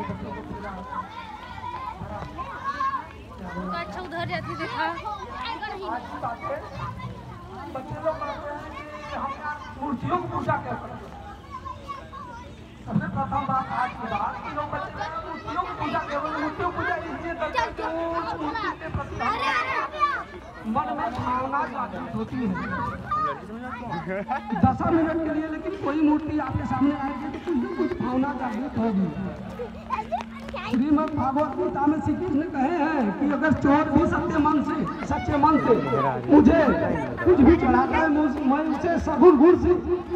अच्छा उधर जाती देखा। बच्चे लोग कहते हैं कि हम मूर्तियों की पूजा कैसे करते हैं। सबसे प्रथम बात आज की बात कि लोग बच्चे मूर्तियों की पूजा केवल मूर्तियों की पूजा इसलिए करते हैं कि उस मूर्ति के प्रति मन में भावना जागृत होती है 10 मिनट के लिए। लेकिन कोई मूर्ति आपके सामने आएगी तो कुछ न कुछ भावना जागृत होगी। श्रीमद् भागवत गीता में श्री कृष्ण कहे हैं कि अगर चोर भी सच्चे मन से मुझे कुछ भी चढ़ाता है मैं उसे सगुण गुण से